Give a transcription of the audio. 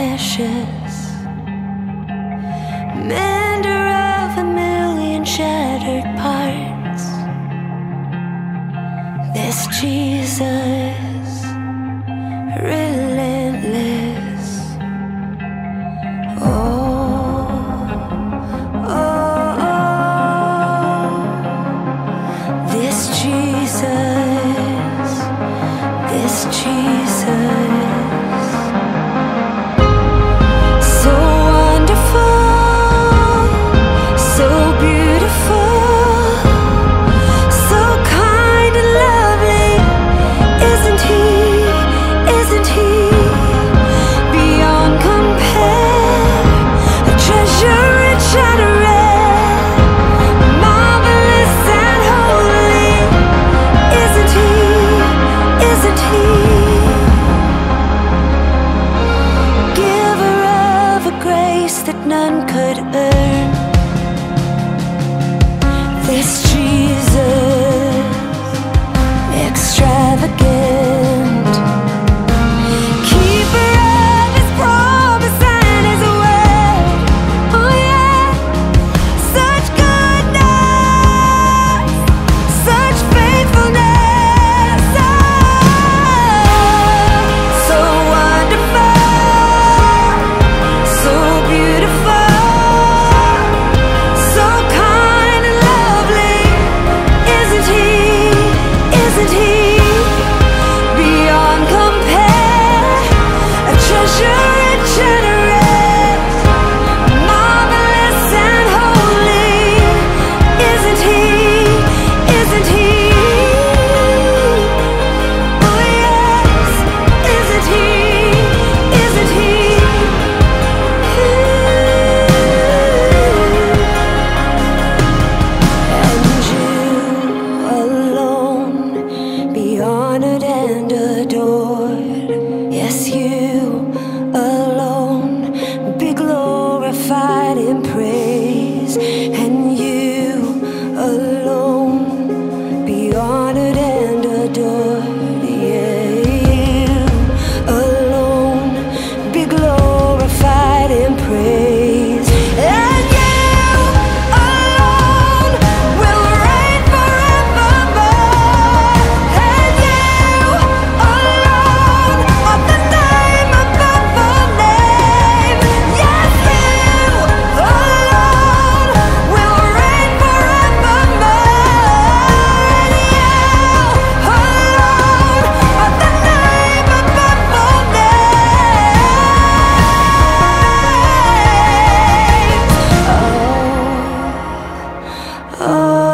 ashes, mender of a million shattered parts. This Jesus, relentless. Oh, oh, oh. This Jesus, this Jesus. So wonderful, so beautiful, so kind and lovely. Isn't he, isn't he? Beyond compare, a treasure rich and rare, marvelous and holy. Isn't he, isn't he? Giver of a grace that none could earn. This Jesus, extravagant, keeper of his promise and his word. Oh yeah, such goodness, such faithfulness. Oh, so wonderful, so beautiful, so kind and lovely. Isn't he, isn't he? Beyond compare, a treasure rich and rare, marvelous and holy. Isn't he, isn't he? Oh yes, isn't he, isn't he? And you alone be honored and adored. Yes, you alone be glorified in praise. And you alone be honored and adored. Yeah, you alone be glorified in praise. And you alone will reign forevermore. And you alone are the name above all names. Yes, you alone will reign forevermore. And you alone are the name above all names. Oh, oh.